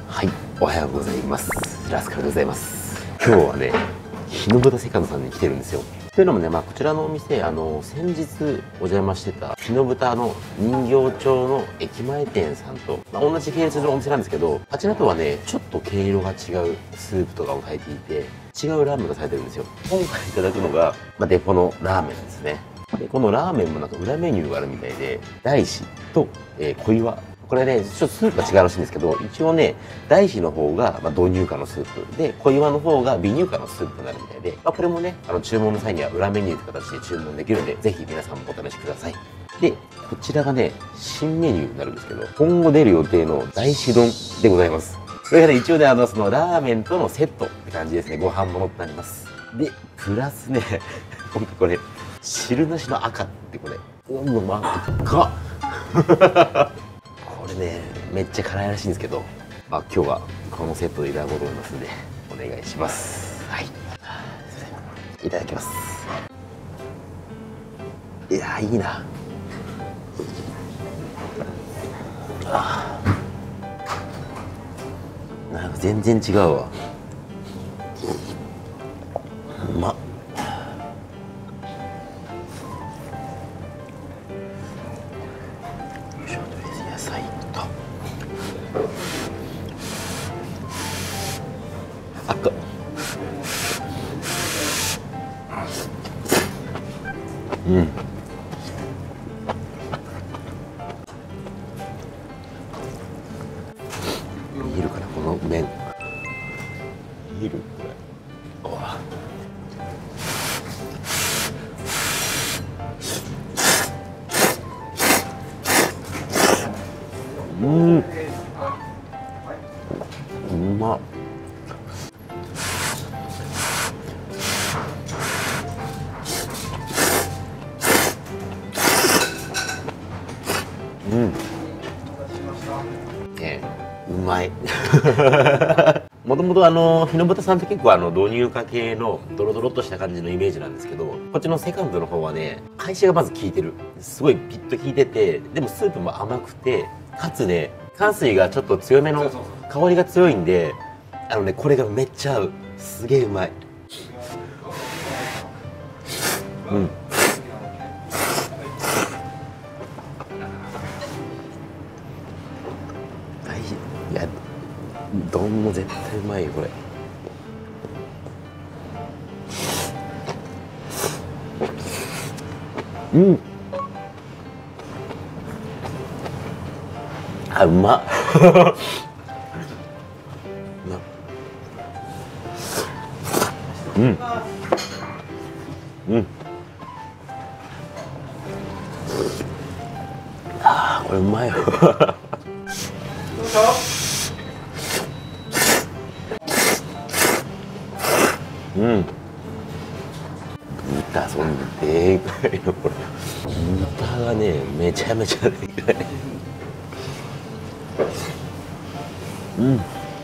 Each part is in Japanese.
はい、おはようございます。ラスカルでございます。今日はね、日の豚セカンドさんに来てるんですよ。というのもね、こちらのお店、先日お邪魔してた日の豚の人形町の駅前店さんと、同じ系列のお店なんですけど、あちらとはね、ちょっと毛色が違うスープとかを炊いていて、違うラーメンがされてるんですよ。今回いただくのが、デポのラーメンですね。で、このラーメンもなんか裏メニューがあるみたいで、大師と、小岩。これね、ちょっとスープが違うらしいんですけど、一応ね、大師の方が導入化のスープで、小岩の方が微乳化のスープになるみたいで、これもね、注文の際には裏メニューという形で注文できるので、ぜひ皆さんもお試しください。で、こちらがね、新メニューになるんですけど、今後出る予定の大師丼でございます。これがね、一応ね、そのラーメンとのセットって感じですね。ご飯ものってなります。で、プラスね、ほんとこれ、汁なしの赤ってこれ、これね、めっちゃ辛いらしいんですけど、今日はこのセットでいただこうと思いますんで、お願いします。はい。いただきます。いやー、いいな。なんか全然違うわ。うまっ。野菜と赤。うん。見えるかな、この麺。見えるこれ。うん。うまっ。うん。うまい。もともと日の豚さんって結構導入化系のドロドロっとした感じのイメージなんですけど、こっちのセカンドの方はね、返しがまず効いてる。すごいピッと効いてて、でもスープも甘くて、かつね、かん水がちょっと強めの香りが強いんで、これがめっちゃ合う。すげえうまい。うん。いや、丼も絶対うまいよこれ。うん。あ、うまっ。うん。うん。ああ、これうまいよ。うん。豚、そんでかいよこれ。豚がね、めちゃめちゃでかい。うん。うん。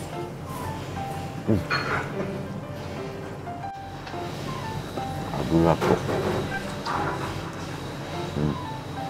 油と。うん。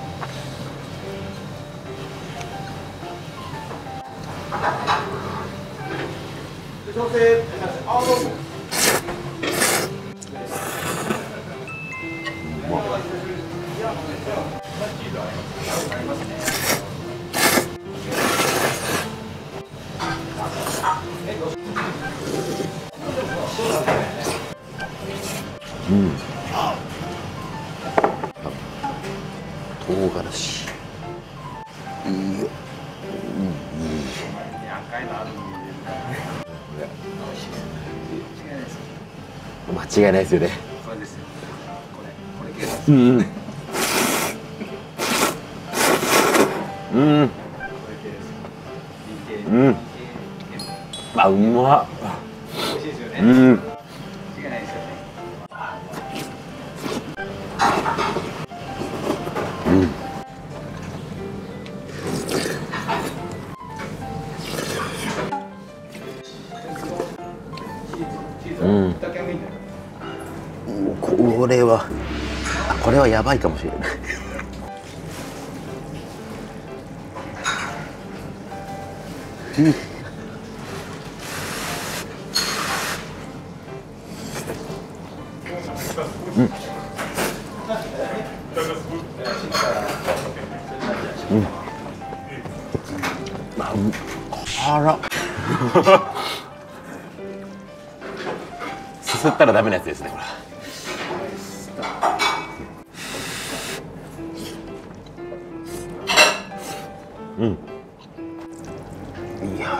うん。唐辛子。いいよ。いい。間違いないですよね。うん。うん。うん。あ、うまっ。うん。うん。これはやばいかもしれない。 うん。辛っ。すすったらダメなやつですね、これ。うん。いや。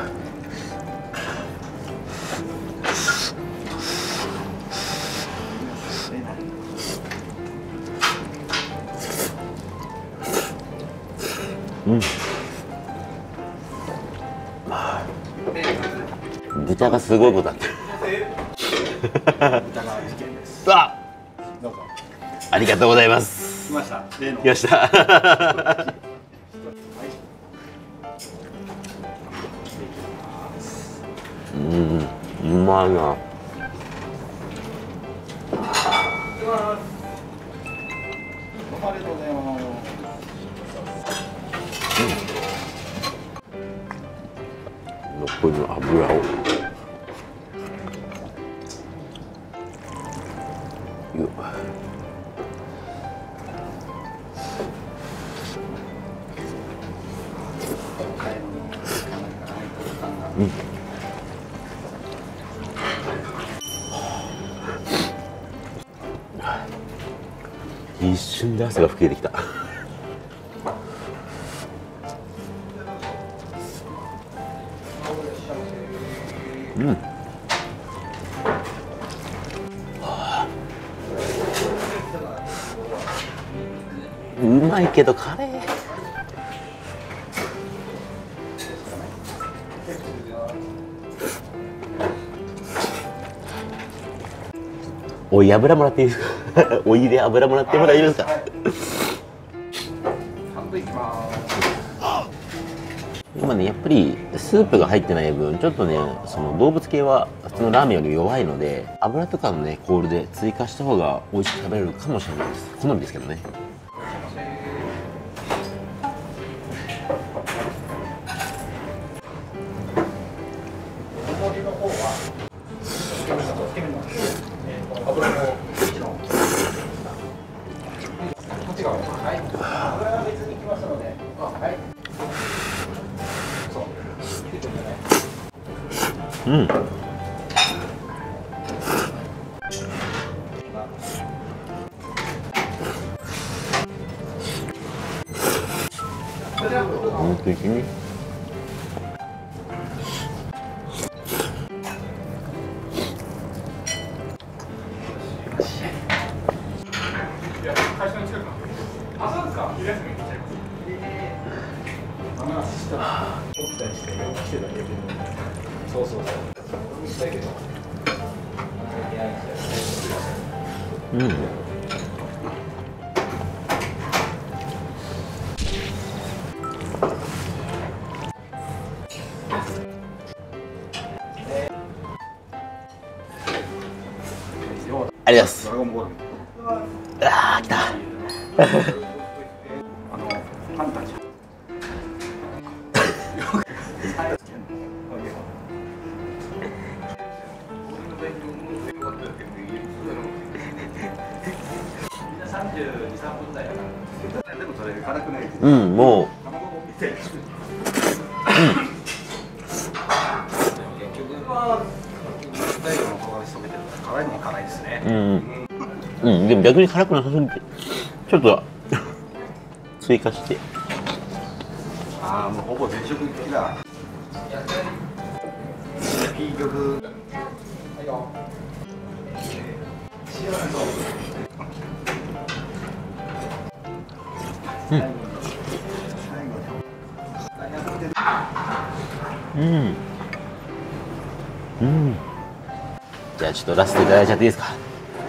うん。豚がすごいことなってる。うわ。 どうぞ。 ありがとうございます。 来ました。 来ました。うん、うまいな。 ありがとうございます。 残りの油を。うん。一瞬で汗が吹けてきた。うん。うまいけどカレー。おい、油もらっていいですか。お湯で油もらってもらえますか。 半分いきます。 今ね、やっぱりスープが入ってない分、ちょっとね、その動物系は普通のラーメンより弱いので、油とかのね、コールで追加した方が美味しく食べれるかもしれないです。好みですけどね。うん。本当に。 そうそうそう。 うん。ありがとうございます。 ドラゴンボール。 ああ、来た。 パンタちゃん。でもそれ辛くないです。 うん、もう。 卵も見て。結局は最後の唐辛子溶けてるから辛いのは辛いですね。 うん。うん、でも逆に辛くなさすぎて、ちょっと追加して。 ああ、もうほぼ全食的だ。ピー曲。 うん。うん。じゃあちょっとラストいただいちゃっていいですか。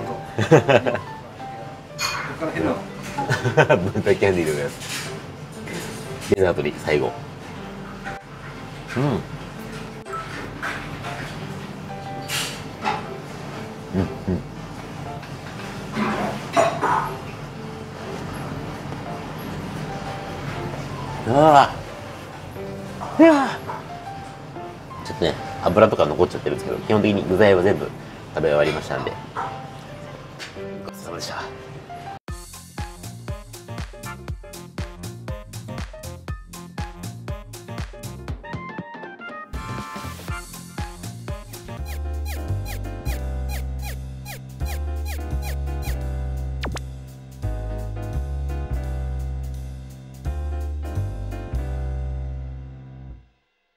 豚キャンディーでございます。デザートに最後。うん。うんうん。ああ。いや。ちょっとね、油とか残っちゃってるんですけど、基本的に具材は全部食べ終わりましたんで。ごちそうさまでした。